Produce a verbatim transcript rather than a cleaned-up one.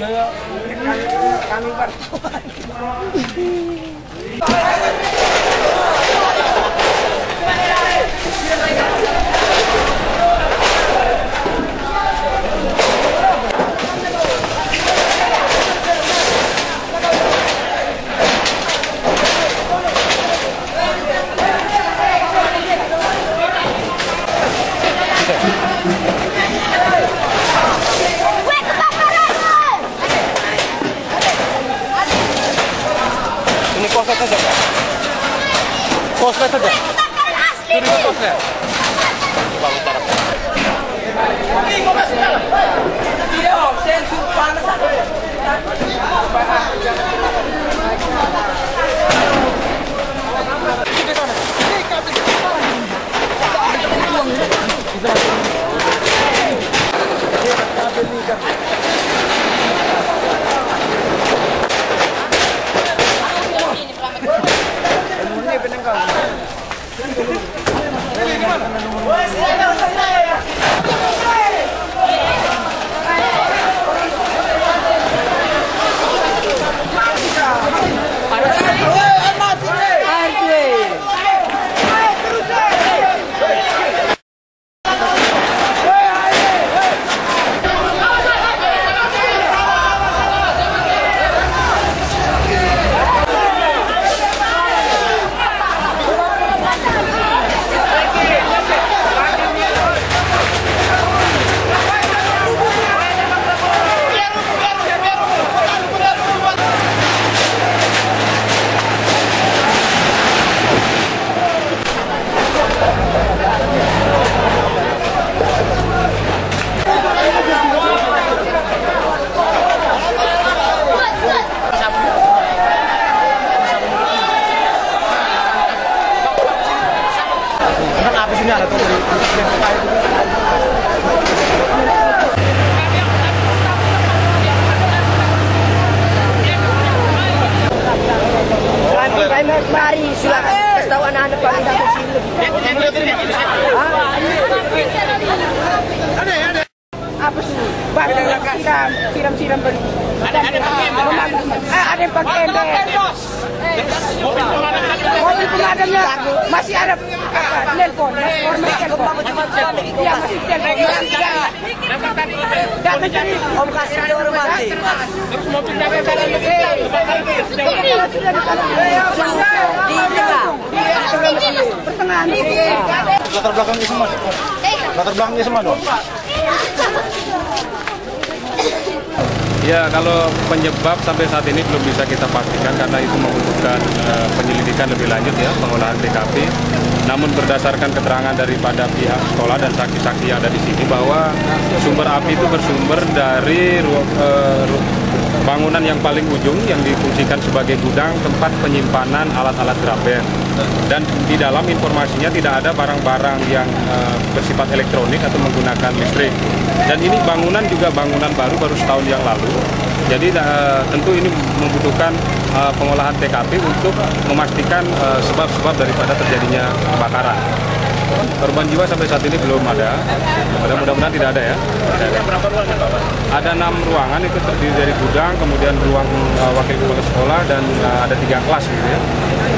ya. Kami wartawan. Ini koslet saja, Pak. Koslet saja. Ini koslet. Coba utara. Mari silakan kasih tahu anak-anak paling dapat sini. Ada ada. Apa sih? Bahkan siram siram siram beli. Ada ada pakai ember. Ah ada yang pakai ember. Mobil pemadam. Mobil pemadamnya masih ada apa? Nelpon. Ormas telepon. Ya masih telepon. Dan mencari om kasih ada orang mati. Terus mobil dari dalam pertengahan latar belakangnya semua. Latar belakangnya semua dong. Ya, kalau penyebab sampai saat ini belum bisa kita pastikan karena itu membutuhkan uh, penyelidikan lebih lanjut ya, pengolahan T K P. Namun berdasarkan keterangan daripada pihak sekolah dan saksi-saksi yang ada di sini bahwa sumber api itu bersumber dari uh, bangunan yang paling ujung yang difungsikan sebagai gudang tempat penyimpanan alat-alat graben. Dan di dalam informasinya tidak ada barang-barang yang uh, bersifat elektronik atau menggunakan listrik. Dan ini bangunan juga bangunan baru, baru setahun yang lalu. Jadi uh, tentu ini membutuhkan uh, pengolahan T K P untuk memastikan sebab-sebab uh, daripada terjadinya kebakaran. Korban jiwa sampai saat ini belum ada. Mudah-mudahan tidak ada ya. Ada. Berapa ruangan, Bapak? Ada enam ruangan, itu terdiri dari gudang, kemudian ruang uh, wakil kepala sekolah dan uh, ada tiga kelas gitu ya.